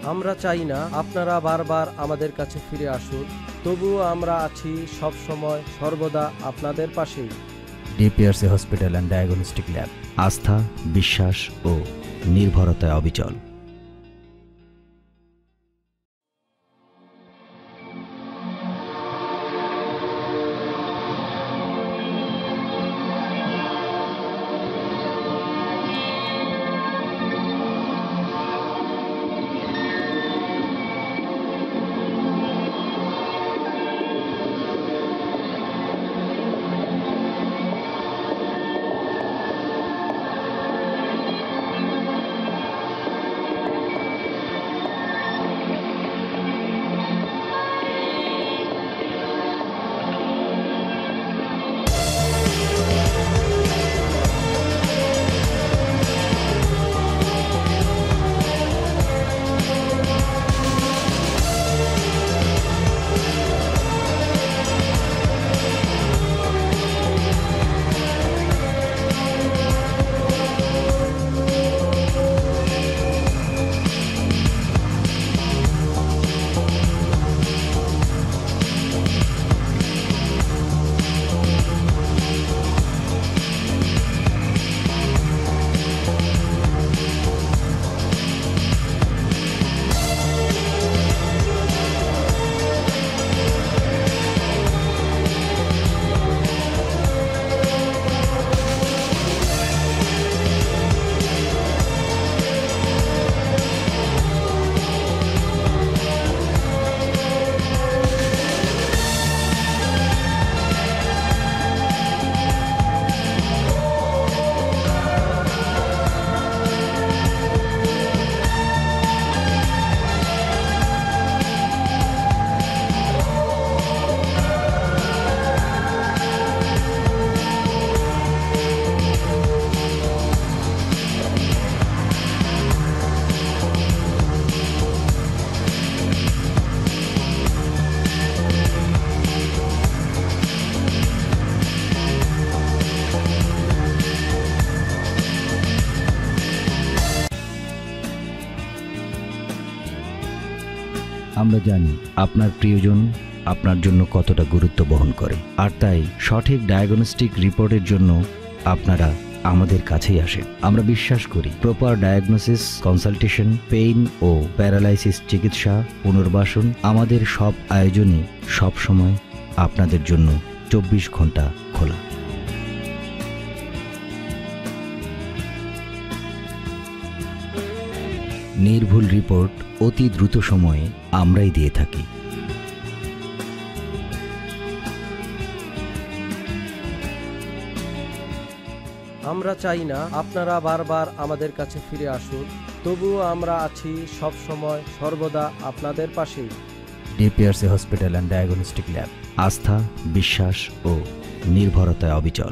আমরা চাই না আপনারা বারবার আমাদের কাছে ফিরে আসুন, তবুও আমরা আছি সব সময় সর্বদা আপনাদের পাশেই। DPRC hospital and diagnostic lab, আস্থা, বিশ্বাস ও নির্ভরতায় অবিচল। আমরা জানি আপনার প্রিয়জন আপনার জন্য কতটা গুরুত্ব বহন করে, আর তাই সঠিক ডায়াগনস্টিক রিপোর্টের জন্য আপনারা আমাদের কাছেই আসেন। আমরা বিশ্বাস করি প্রপার ডায়াগনোসিস, কনসালটেশন, পেইন ও প্যারালাইসিস চিকিৎসা, পুনর্বাসন, আমাদের সব আয়োজনই সবসময় আপনাদের জন্য 24 ঘন্টা খোলা। নির্ভুল রিপোর্ট অতি দ্রুত সময়ে আমরাই দিয়ে থাকি। আমরা চাই না আপনারা বারবার আমাদের কাছে ফিরে আসুন, তবুও আমরা আছি সব সময় সর্বদা আপনাদের পাশেই। DPRC hospital and diagnostic lab, আস্থা, বিশ্বাস ও নির্ভরতায় অবিচল।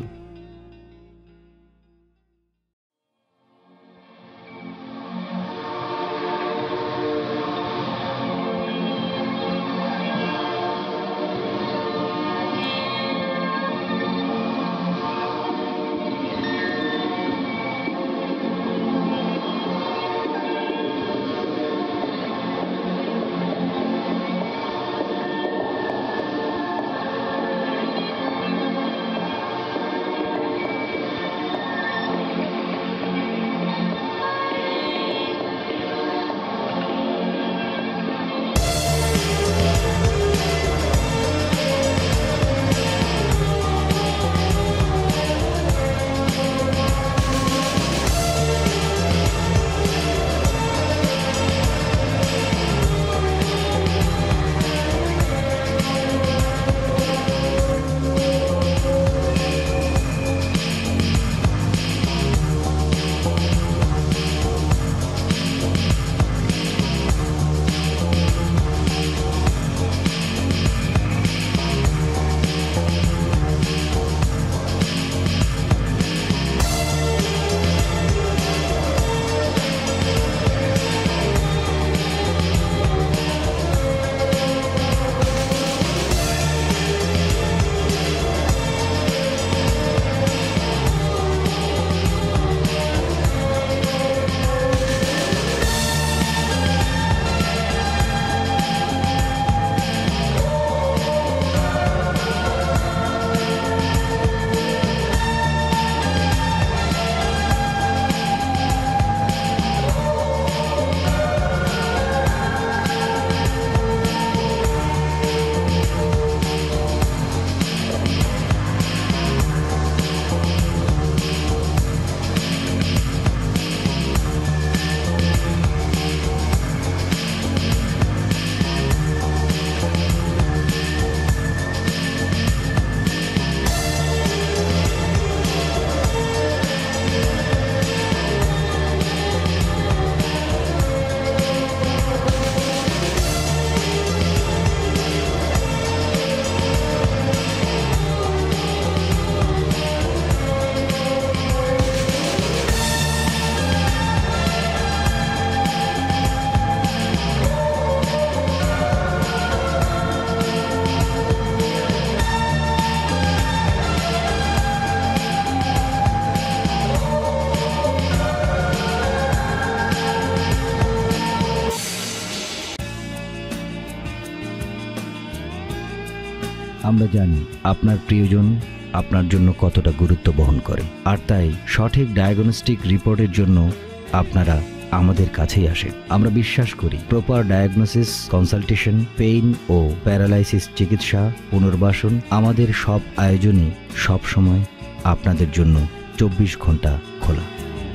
আমরা জানি আপনার প্রিয়জন আপনার জন্য কতটা গুরুত্ব বহন করে, আর তাই সঠিক ডায়াগনস্টিক রিপোর্টের জন্য আপনারা আমাদের কাছেই আসেন। আমরা বিশ্বাস করি প্রপার ডায়াগনোসিস, কনসালটেশন, পেইন ও প্যারালাইসিস চিকিৎসা, পুনর্বাসন, আমাদের সব আয়োজনই সবসময় আপনাদের জন্য 24 ঘন্টা খোলা।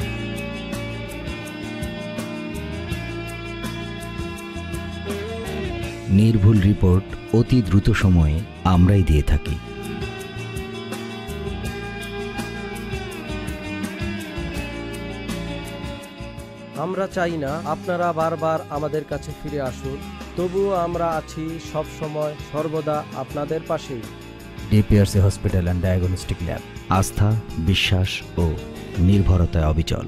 নির্ভুল রিপোর্ট অতি দ্রুত সময়ে আমরাই দিয়ে থাকি। আমরা চাই না আপনারা বারবার আমাদের কাছে ফিরে আসুন, তবুও আমরা আছি সব সময় সর্বদা আপনাদের পাশেই। DPRC hospital and diagnostic lab, আস্থা, বিশ্বাস ও নির্ভরতায় অবিচল।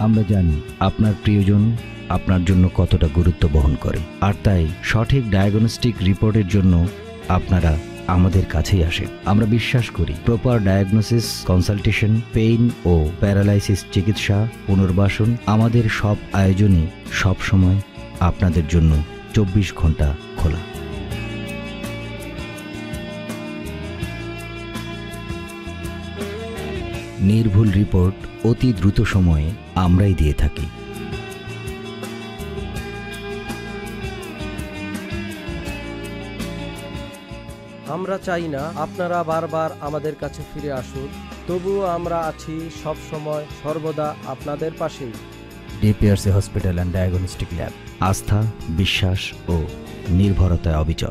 আমরা জানি আপনার প্রিয়জন আপনার জন্য কতটা গুরুত্ব বহন করে, আর তাই সঠিক ডায়াগনস্টিক রিপোর্টের জন্য আপনারা আমাদের কাছেই আসেন। আমরা বিশ্বাস করি প্রপার ডায়াগনোসিস, কনসালটেশন, পেইন ও প্যারালাইসিস চিকিৎসা, পুনর্বাসন, আমাদের সব আয়োজনই সবসময় আপনাদের জন্য 24 ঘন্টা খোলা। নির্ভুল রিপোর্ট অতি দ্রুত সময়ে আমরাই দিয়ে থাকি। আমরা চাই না আপনারা বারবার আমাদের কাছে ফিরে আসুন, তবুও আমরা আছি সব সময় সর্বদা আপনাদের পাশেই। DPRC hospital and diagnostic lab, আস্থা, বিশ্বাস ও নির্ভরতায় অবিচল।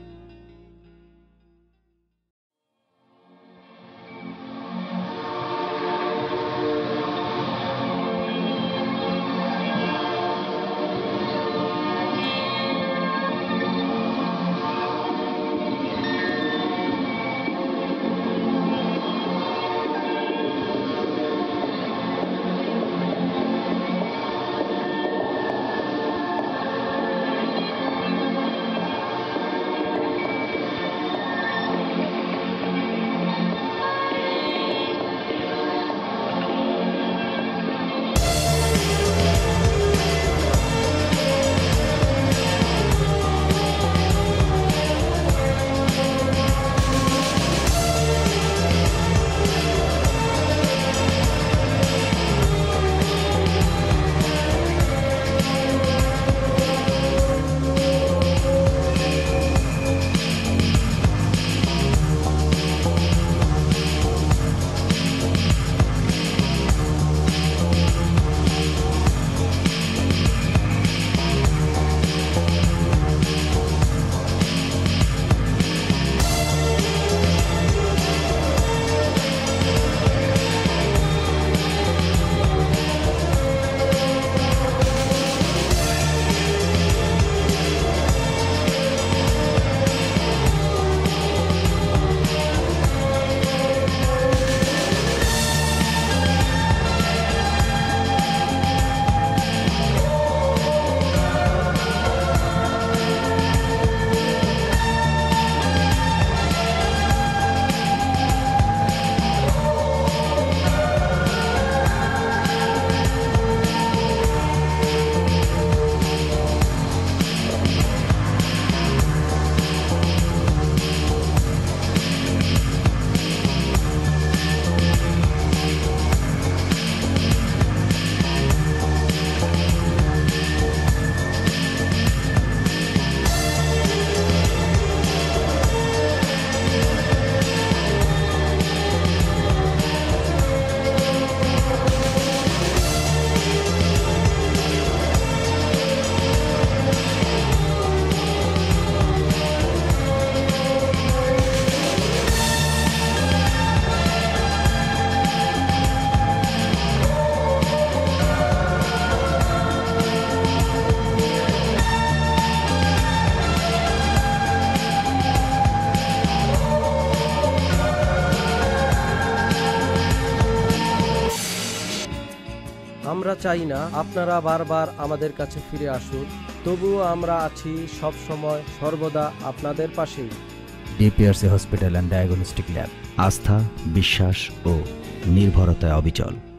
আমরা চাই না আপনারা বারবার আমাদের কাছে ফিরে আসুন, তবুও আমরা আছি সব সময় সর্বদা আপনাদের পাশেই। DPRC hospital and diagnostic lab, আস্থা, বিশ্বাস ও নির্ভরতায় অবিচল।